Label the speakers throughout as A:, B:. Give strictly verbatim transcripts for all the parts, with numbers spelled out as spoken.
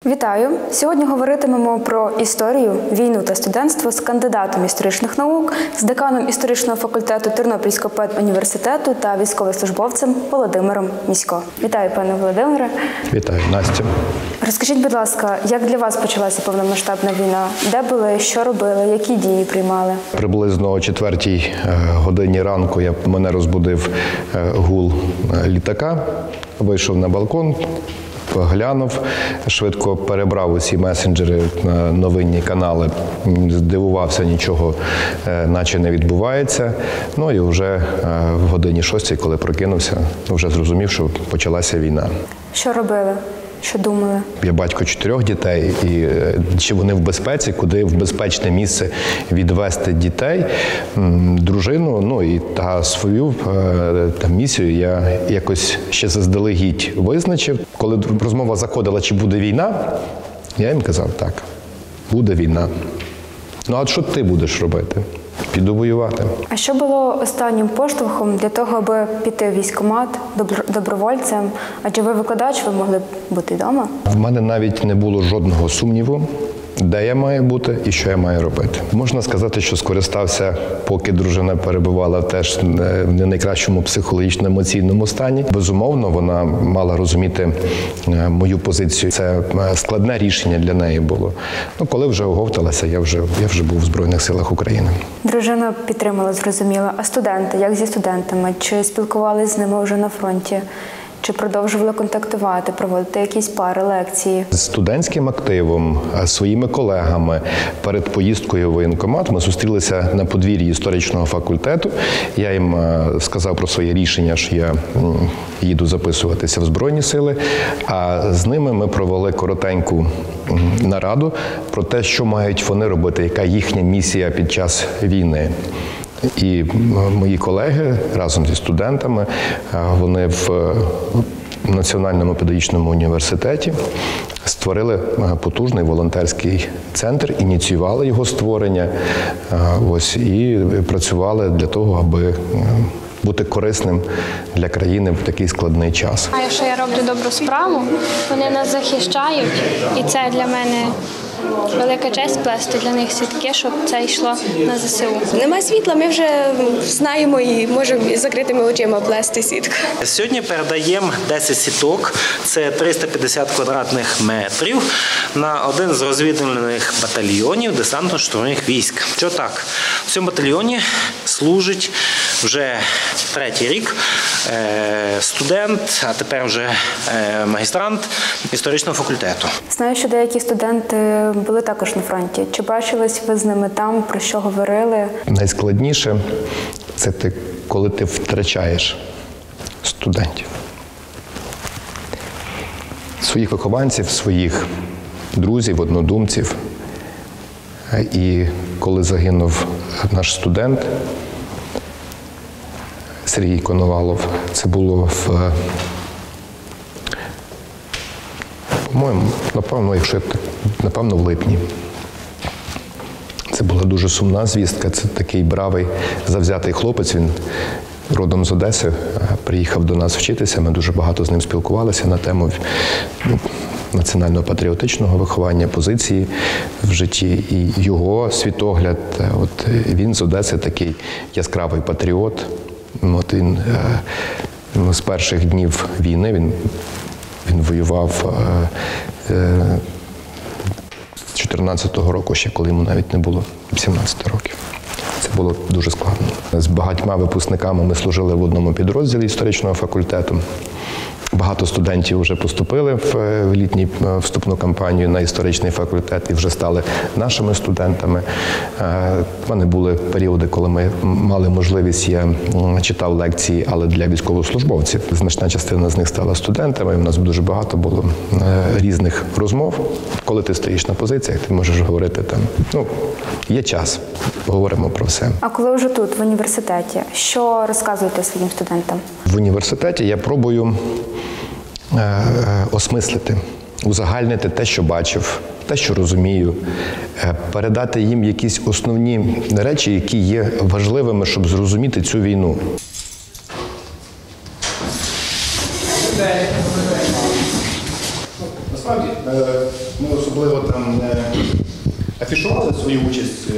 A: Вітаю! Сьогодні говоритимемо про історію, війну та студентство з кандидатом історичних наук, з деканом історичного факультету Тернопільського педуніверситету та військовослужбовцем Володимиром Місько. Вітаю, пане Володимире.
B: Вітаю, Настя.
A: Розкажіть, будь ласка, як для вас почалася повномасштабна війна? Де були, що робили, які дії приймали?
B: Приблизно о четвертій годині ранку я, мене розбудив гул літака, вийшов на балкон, глянув, швидко перебрав усі месенджери на новинні канали, здивувався, нічого наче не відбувається. Ну і вже в годині шостій, коли прокинувся, вже зрозумів, що почалася війна.
A: Що робили? Що думали?
B: Я батько чотирьох дітей, і чи вони в безпеці, куди в безпечне місце відвести дітей, дружину, ну і та свою та місію я якось ще заздалегідь визначив. Коли розмова заходила, чи буде війна, я їм казав, так, буде війна. Ну а що ти будеш робити? Піду воювати.
A: А що було останнім поштовхом для того, аби піти в військкомат добровольцем? Адже ви викладач, ви могли б бути вдома?
B: В мене навіть не було жодного сумніву, де я маю бути і що я маю робити. Можна сказати, що скористався, поки дружина перебувала теж в не найкращому психологічно-емоційному стані. Безумовно, вона мала розуміти мою позицію. Це складне рішення для неї було. Ну, коли вже оговталася, я вже, я вже був в Збройних силах України.
A: Дружина підтримала, зрозуміло. А студенти, як зі студентами? Чи спілкувалися з ними вже на фронті? Чи продовжували контактувати, проводити якісь пари, лекції?
B: З студентським активом, своїми колегами перед поїздкою в воєнкомат ми зустрілися на подвір'ї історичного факультету. Я їм сказав про своє рішення, що я їду записуватися в Збройні сили, а з ними ми провели коротеньку нараду про те, що мають вони робити, яка їхня місія під час війни. І мої колеги разом зі студентами, вони в Національному педагогічному університеті створили потужний волонтерський центр, ініціювали його створення, ось, і працювали для того, аби бути корисним для країни в такий складний час.
C: А якщо я роблю добру справу, вони нас захищають, і це для мене велика честь плести для них сітки, щоб це йшло на зе се у.
D: Нема світла, ми вже знаємо і можемо з закритими очима плести сітку.
E: Сьогодні передаємо десять сіток, це триста п'ятдесят квадратних метрів, на один з розвідувальних батальйонів десантно-штурмових військ. Що так? В цьому батальйоні служить вже третій рік студент, а тепер вже магістрант історичного факультету.
A: Знаю, що деякі студенти були також на фронті. Чи бачились ви з ними там, про що говорили?
B: Найскладніше – це ти, коли ти втрачаєш студентів. Своїх вихованців, своїх друзів, однодумців. І коли загинув наш студент Сергій Коновалов, це було в, по-моєму, напевно, якщо напевно, в липні. Це була дуже сумна звістка. Це такий бравий, завзятий хлопець. Він родом з Одеси, приїхав до нас вчитися. Ми дуже багато з ним спілкувалися на тему ну, національно-патріотичного виховання, позиції в житті. І його світогляд, от він з Одеси такий яскравий патріот. От він ну, з перших днів війни він, він воював з чотирнадцятого року, ще коли йому навіть не було сімнадцяти років. Це було дуже складно. З багатьма випускниками ми служили в одному підрозділі історичного факультету. Багато студентів вже поступили в літню вступну кампанію на історичний факультет і вже стали нашими студентами. У мене були періоди, коли ми мали можливість, я читав лекції, але для військовослужбовців. Значна частина з них стала студентами, і в нас дуже багато було різних розмов. Коли ти стоїш на позиціях, ти можеш говорити там, ну, є час, говоримо про все.
A: А коли вже тут, в університеті, що розказуєте своїм студентам?
B: В університеті я пробую осмислити, узагальнити те, що бачив, те, що розумію, передати їм якісь основні речі, які є важливими, щоб зрозуміти цю війну.
F: Насправді,
B: ми особливо там не афішували свою участь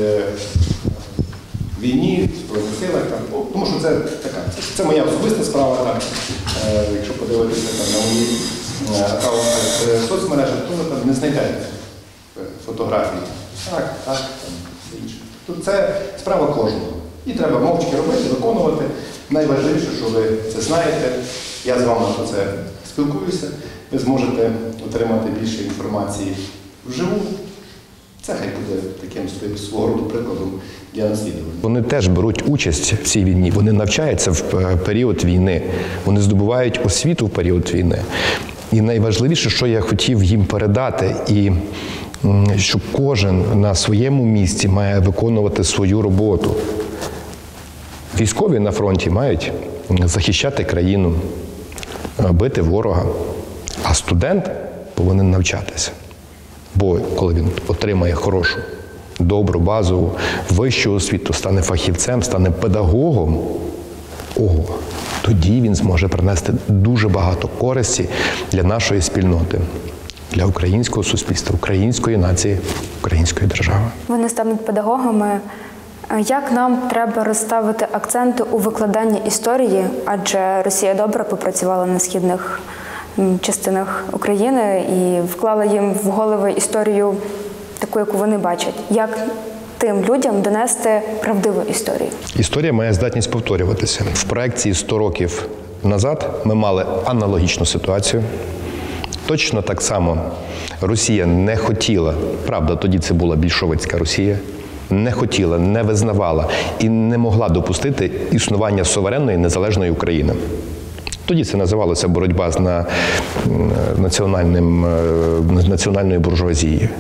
B: в війні, в Збройних силах, там, тому що це така, це, це моя особиста справа, там, якщо подивитися там, на мої аккаунти в соцмережах, то ви там не знайдете фотографії. Так, так, там, інше. Тут це справа кожного. І треба мовчки робити, виконувати. Найважливіше, що ви це знаєте, я з вами про це спілкуюся, ви зможете отримати більше інформації вживу. Це хай буде таким свого роду прикладом для наслідування. Вони теж беруть участь в цій війні, вони навчаються в період війни, вони здобувають освіту в період війни. І найважливіше, що я хотів їм передати, і що кожен на своєму місці має виконувати свою роботу. Військові на фронті мають захищати країну, бити ворога, а студент повинен навчатися. Бо коли він отримає хорошу, добру, базову, вищу освіту, стане фахівцем, стане педагогом, ого, тоді він зможе принести дуже багато користі для нашої спільноти, для українського суспільства, української нації, української держави.
A: Вони стануть педагогами. Як нам треба розставити акценти у викладанні історії, адже Росія добре попрацювала на східних частинах України і вклала їм в голови історію таку, яку вони бачать. Як тим людям донести правдиву історію?
B: Історія має здатність повторюватися. В проекції сто років назад ми мали аналогічну ситуацію. Точно так само Росія не хотіла, правда, тоді це була більшовицька Росія, не хотіла, не визнавала і не могла допустити існування суверенної незалежної України. Тоді це називалося боротьба з на, національним, національною буржуазією.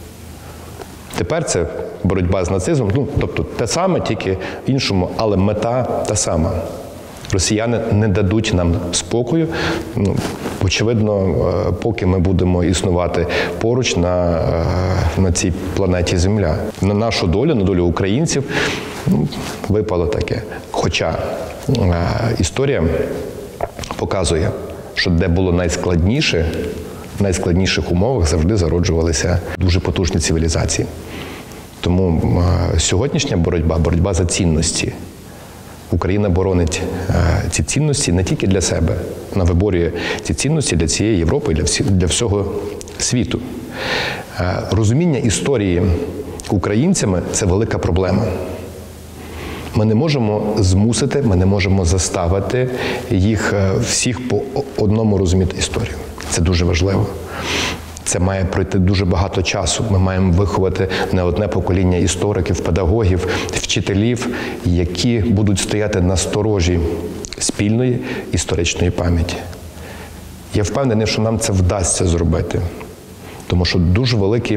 B: Тепер це боротьба з нацизмом, ну, тобто те саме, тільки іншому, але мета та сама. Росіяни не дадуть нам спокою, ну, очевидно, поки ми будемо існувати поруч на, на цій планеті Земля. На нашу долю, на долю українців, ну, випало таке. Хоча е, історія показує, що де було найскладніше, в найскладніших умовах завжди зароджувалися дуже потужні цивілізації. Тому е, сьогоднішня боротьба, боротьба за цінності. Україна боронить е, ці цінності не тільки для себе, вона виборює ці цінності для цієї Європи, для, всі, для всього світу. Е, розуміння історії українцями – це велика проблема. Ми не можемо змусити, ми не можемо заставити їх всіх по одному розуміти історію. Це дуже важливо. Це має пройти дуже багато часу. Ми маємо виховати не одне покоління істориків, педагогів, вчителів, які будуть стояти на сторожі спільної історичної пам'яті. Я впевнений, що нам це вдасться зробити, тому що дуже великі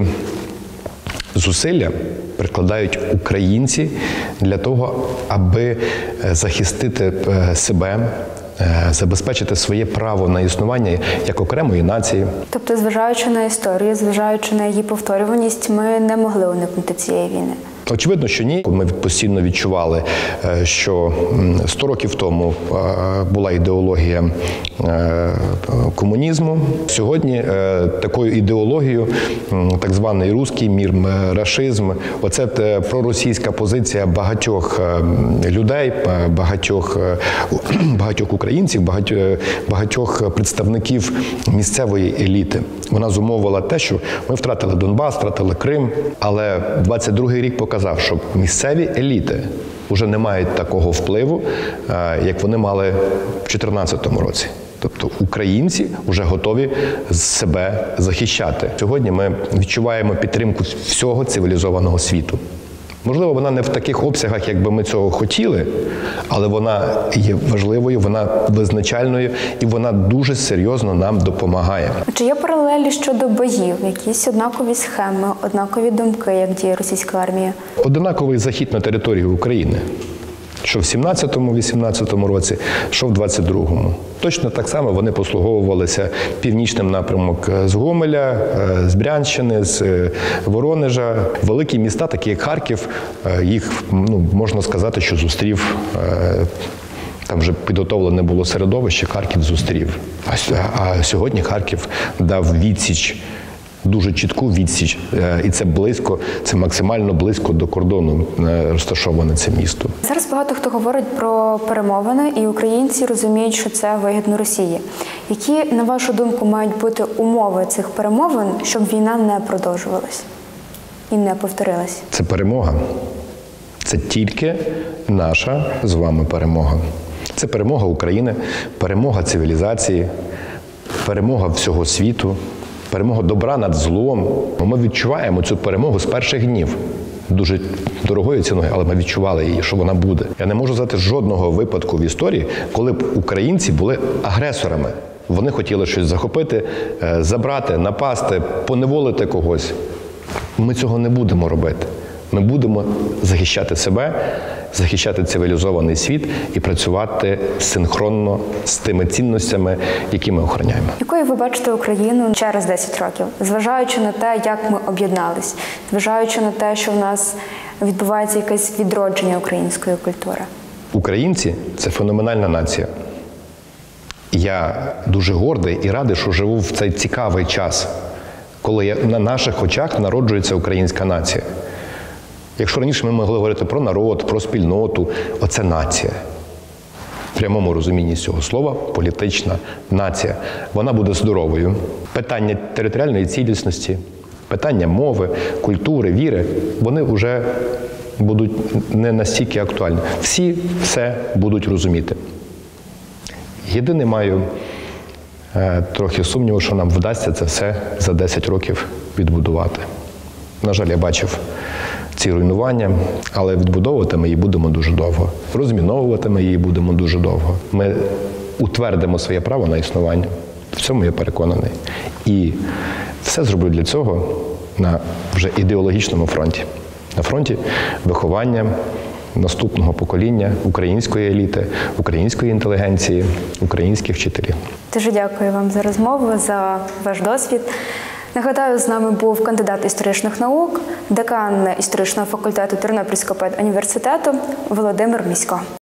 B: зусилля прикладають українці для того, аби захистити себе, забезпечити своє право на існування як окремої нації.
A: Тобто, зважаючи на історію, зважаючи на її повторюваність, ми не могли уникнути цієї війни?
B: Очевидно, що ні. Ми постійно відчували, що сто років тому була ідеологія комунізму. Сьогодні такою ідеологією, так званий руський мір, рашизм, оце проросійська позиція багатьох людей, багатьох, багатьох українців, багатьох, багатьох представників місцевої еліти. Вона зумовила те, що ми втратили Донбас, втратили Крим, але двадцять другий рік показав, що місцеві еліти вже не мають такого впливу, як вони мали в чотирнадцятому році. Тобто українці вже готові себе захищати. Сьогодні ми відчуваємо підтримку всього цивілізованого світу. Можливо, вона не в таких обсягах, як би ми цього хотіли, але вона є важливою, вона визначальною і вона дуже серйозно нам допомагає.
A: Чи є паралелі щодо боїв? Якісь однакові схеми, однакові думки, як діє російська армія?
B: Однаковий захід на територію України. Що в сімнадцятому-вісімнадцятому році, що в двадцять другому. Точно так само вони послуговувалися північним напрямок з Гомеля, з Брянщини, з Воронежа. Великі міста, такі як Харків, їх, ну, можна сказати, що зустрів, там вже підготовлене було середовище, Харків зустрів. А, а сьогодні Харків дав відсіч дуже чітку відсіч, і це близько, це максимально близько до кордону розташоване це місто.
A: Зараз багато хто говорить про перемовини, і українці розуміють, що це вигідно Росії. Які, на вашу думку, мають бути умови цих перемовин, щоб війна не продовжувалась і не повторилась?
B: Це перемога. Це тільки наша з вами перемога. Це перемога України, перемога цивілізації, перемога всього світу, перемога добра над злом. Ми відчуваємо цю перемогу з перших днів. Дуже дорогою ціною, але ми відчували її, що вона буде. Я не можу знати жодного випадку в історії, коли б українці були агресорами. Вони хотіли щось захопити, забрати, напасти, поневолити когось. Ми цього не будемо робити. Ми будемо захищати себе, захищати цивілізований світ і працювати синхронно з тими цінностями, які ми охороняємо.
A: Якою ви бачите Україну через десять років, зважаючи на те, як ми об'єднались, зважаючи на те, що в нас відбувається якесь відродження української культури?
B: Українці – це феноменальна нація. Я дуже гордий і радий, що живу в цей цікавий час, коли на наших очах народжується українська нація. Якщо раніше ми могли говорити про народ, про спільноту, оце нація. В прямому розумінні цього слова – політична нація. Вона буде здоровою. Питання територіальної цілісності, питання мови, культури, віри, вони вже будуть не настільки актуальні. Всі все будуть розуміти. Єдине маю е, трохи сумніву, що нам вдасться це все за десять років відбудувати. На жаль, я бачив ці руйнування, але відбудовувати ми її будемо дуже довго. Розміновувати ми її будемо дуже довго. Ми утвердимо своє право на існування. В цьому я переконаний. І все зроблю для цього на вже ідеологічному фронті. На фронті виховання наступного покоління української еліти, української інтелігенції, українських вчителів.
A: Дуже дякую вам за розмову, за ваш досвід. Нагадаю, з нами був кандидат історичних наук, декан історичного факультету Тернопільського педуніверситету Володимир Місько.